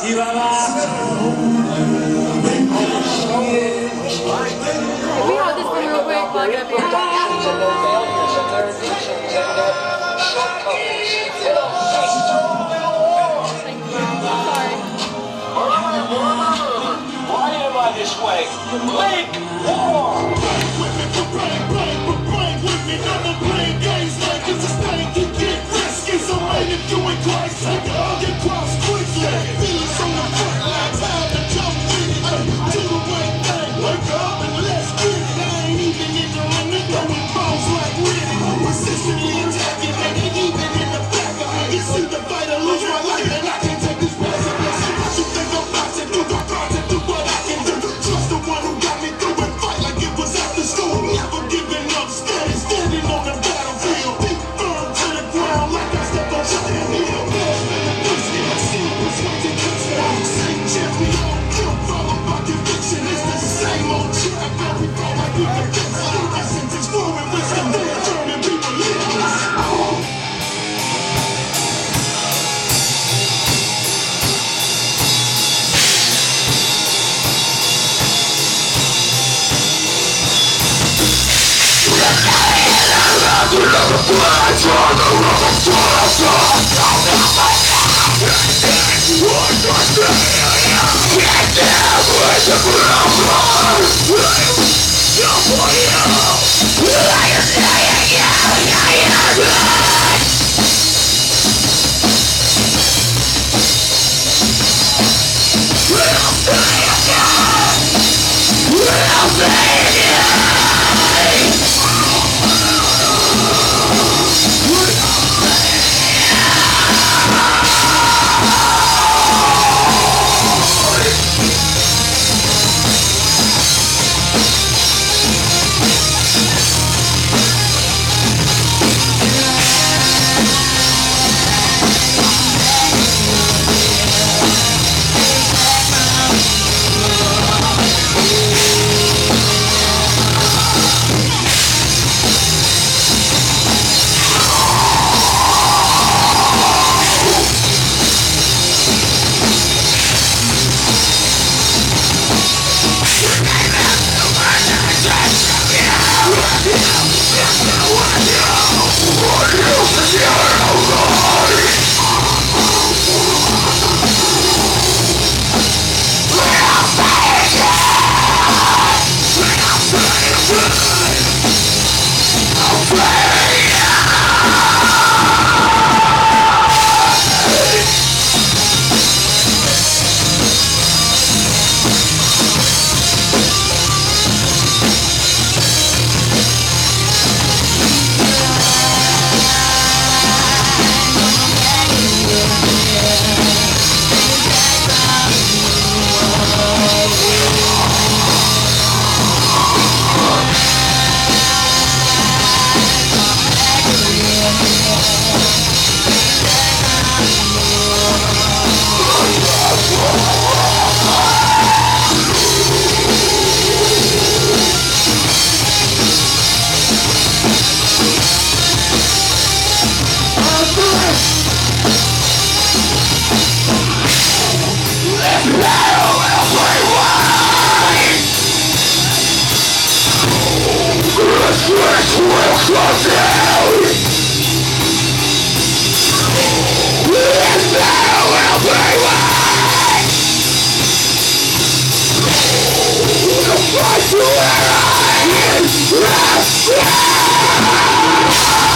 Y va We hold this one real quick while I get up here. Why am I this way? Link war! With me, never playing games like it's a snake. You get risky, so made if you ain't twice. Take it all, get cross quickly. Feelings on the front line, time to jump with it. Do the right thing, wake up and let's get it. I ain't even in the ring, they throwing balls like Riddick. Persistently attacking, and ain't even in the back of me. It's either fight or lose my life, and I can't take this passive. What you think I'm boxing? Do my part to do what I can do. Trust the one who got me through and fight like it was after school. Never giving up, steady standing on the battlefield. Feet firm to the ground like I stepped on Giant Hill. Same chance we all kill, followed by conviction. It's the same old trap that we fall like we can fix. Innocence exploring wisdom, turning people live. Fight to end!